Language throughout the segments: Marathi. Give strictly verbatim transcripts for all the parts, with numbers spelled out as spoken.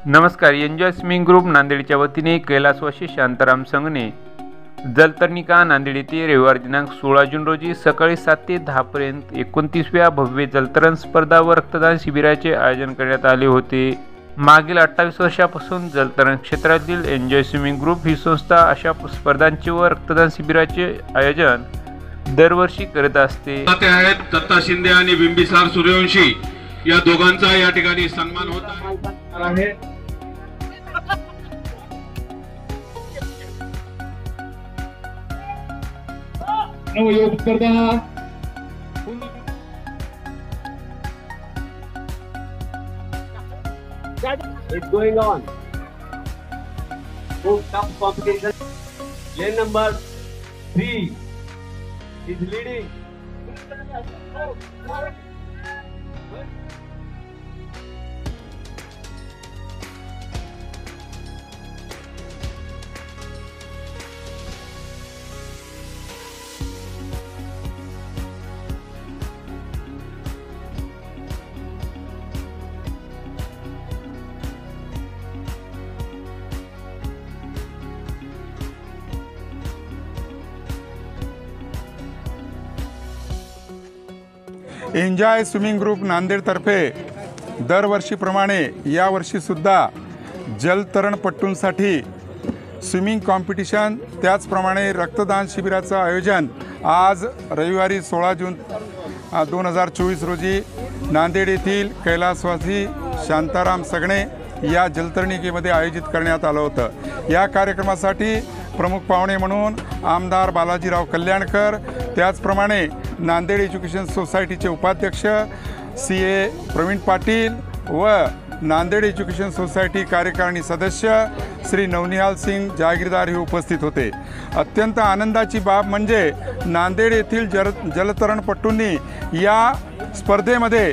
नमस्कार. एन्जॉय स्विमिंग ग्रुप नांदेडच्या वतीने कैलासवासी शांताराम संघने जलतरणिका नांदेड येथे रविवार दिनांक सोळा जून रोजी सकाळी सात ते दहा पर्यंत एकोणतीसव्या भव्य जलतरण स्पर्धा व रक्तदान शिबिराचे आयोजन करण्यात आले होते. मागील अठ्ठावीस वर्षापासून जलतरण क्षेत्रातील एन्जॉय स्विमिंग ग्रुप ही संस्था अशा स्पर्धांचे व रक्तदान शिबिराचे आयोजन दरवर्षी करत असते. दत्ता शिंदे आणि बिंबिसार सूर्यवंशी या दोघांचा या ठिकाणी सन्मान होत आहे. नवयुवक स्पर्धा It's going on. Oh, tough competition. Lane number three is leading. Enjoy swimming group नांदेडतर्फे दरवर्षीप्रमाणे यावर्षीसुद्धा जलतरणपटूंसाठी स्विमिंग कॉम्पिटिशन त्याचप्रमाणे रक्तदान शिबिराचं आयोजन आज रविवारी सोळा जून दोन हजार चोवीस रोजी नांदेड येथील कैलासवासी शांताराम संघने या जलतरणिकेमध्ये आयोजित करण्यात आलं होतं. या कार्यक्रमासाठी प्रमुख पाहुणे म्हणून आमदार बालाजीराव कल्याणकर, त्याचप्रमाणे नांदेड एज्युकेशन सोसायटीचे उपाध्यक्ष सी ए प्रवीण पाटील व नांदेड एज्युकेशन सोसायटी कार्यकारिणी सदस्य श्री नवनिहाल सिंग जागीरदार हे उपस्थित होते. अत्यंत आनंदाची बाब म्हणजे नांदेड येथील जल जलतरणपटूंनी या स्पर्धेमध्ये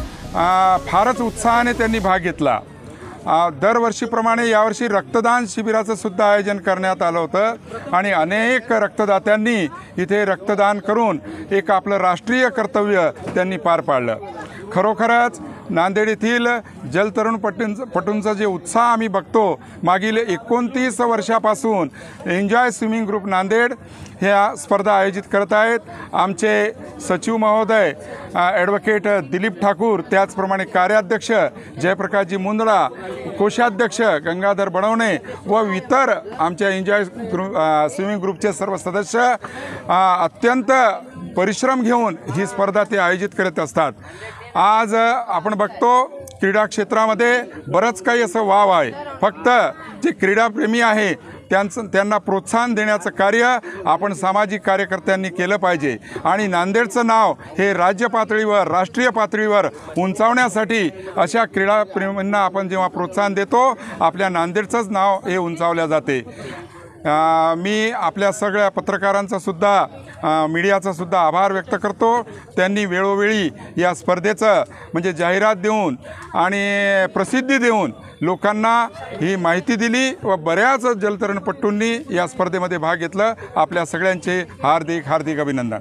फारच उत्साहाने त्यांनी भाग घेतला. दरवर्षीप्रमाणे यावर्षी रक्तदान शिबिराचं सुद्धा आयोजन करण्यात आलं होतं आणि अनेक रक्तदात्यांनी इथे रक्तदान करून एक आपलं राष्ट्रीय कर्तव्य त्यांनी पार पाडलं. खरोखरच नांदेड येथील जलतरणपटूंचं पटूंचा जे उत्साह आम्ही बघतो, मागील एकोणतीस वर्षापासून एन्जॉय स्विमिंग ग्रुप नांदेड ह्या स्पर्धा आयोजित करत आहेत. आमचे सचिव महोदय ॲडव्होकेट दिलीप ठाकूर, त्याचप्रमाणे कार्याध्यक्ष जयप्रकाशजी मुंदडा, कोषाध्यक्ष गंगाधर बडवणे व इतर आमच्या एन्जॉय ग्रुप स्विमिंग ग्रुपचे सर्व सदस्य अत्यंत परिश्रम घेऊन ही स्पर्धा ते आयोजित करत असतात. आज आपण बघतो क्रीडा क्षेत्रामध्ये बरंच काही असं वाव आहे. फक्त जे क्रीडाप्रेमी आहे त्यांचं त्यांना प्रोत्साहन देण्याचं कार्य आपण सामाजिक कार्यकर्त्यांनी केलं पाहिजे आणि नांदेडचं नाव हे राज्य पातळीवर, राष्ट्रीय पातळीवर उंचावण्यासाठी अशा क्रीडाप्रेमींना आपण जेव्हा प्रोत्साहन देतो, आपल्या नांदेडचंच नाव हे उंचावल्या जाते. मी आपल्या सगळ्या पत्रकारांचा सुद्धा मीडियाचा सुद्धा आभार व्यक्त करतो. त्यांनी वेळोवेळी या स्पर्धेचं म्हणजे जाहिरात देऊन आणि प्रसिद्धी देऊन लोकांना ही माहिती दिली व बऱ्याच जलतरणपटूंनी या स्पर्धेमध्ये भाग घेतला. आपल्या सगळ्यांचे हार्दिक हार्दिक अभिनंदन.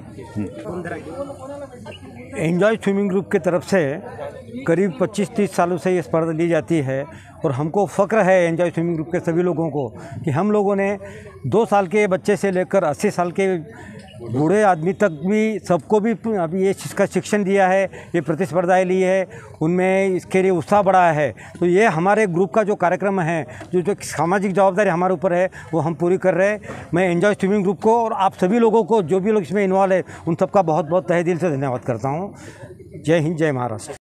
एन्जॉय स्विमिंग ग्रुप की तरफ से करीब पच्चीस तीस सालों से ये स्पर्धा ली जाती है और हमको फ़ख्र है एन्जॉय स्विमिंग ग्रुप के सभी लोगों को कि हम लोगों ने दो साल के बच्चे से लेकर अस्सी साल के बूढ़े आदमी तक भी सबको भी अभी ये इसका शिक्षण दिया है, ये प्रतिस्पर्धाएँ ली है, उनमें इसके लिए उत्साह बढ़ा है. तो ये हमारे ग्रुप का जो कार्यक्रम है, जो जो सामाजिक जवाबदारी हमारे ऊपर है वो हम पूरी कर रहे हैं. मैं एन्जॉय स्विमिंग ग्रुप को और आप सभी लोगों को जो भी लोग इसमें इन्वॉल्व है उन सबका बहुत बहुत तहे दिल से धन्यवाद करता हूँ. जय हिंद, जय महाराष्ट्र.